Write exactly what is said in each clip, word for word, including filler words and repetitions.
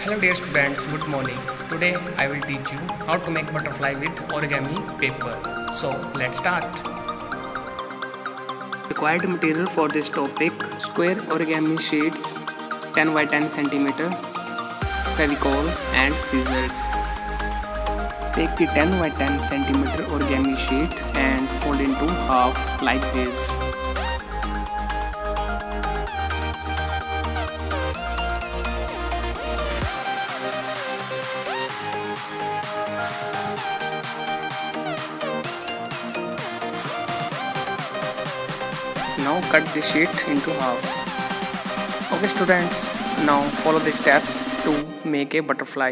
Hello dear students, good morning. Today I will teach you how to make butterfly with origami paper. So let's start. Required material for this topic: square origami sheets ten by ten centimeter, Fevicol and scissors. Take the ten by ten centimeter origami sheet and fold into half like this. Now cut the sheet into half. Okay students, now follow the steps to make a butterfly.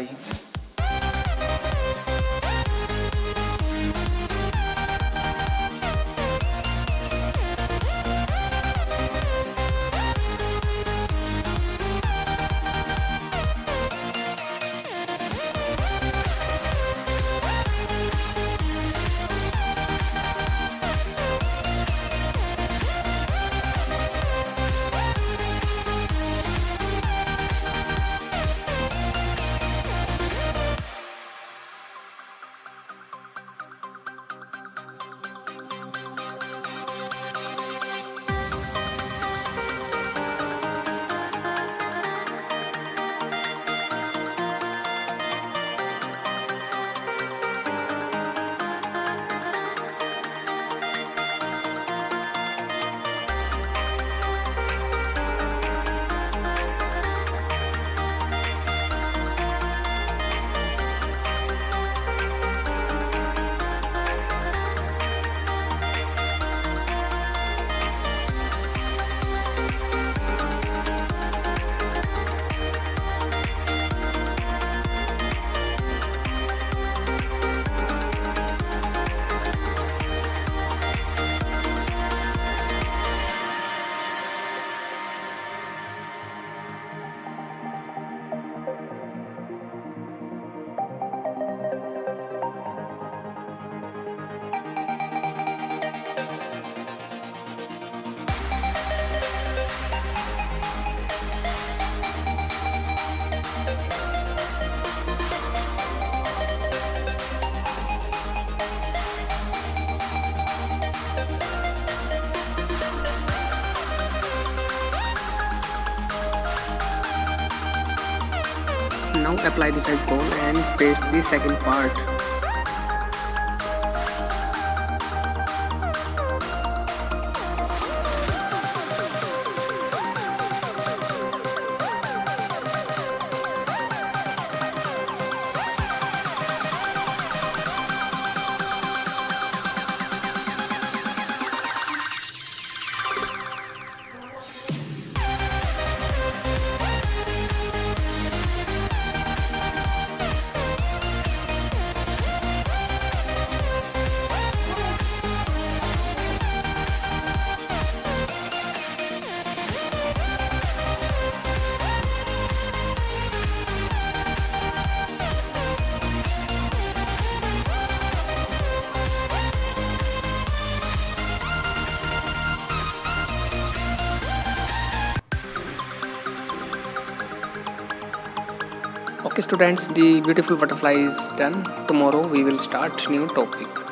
Now apply the Fevicol and paste the second part. Okay students, the beautiful butterfly is done. Tomorrow we will start new topic.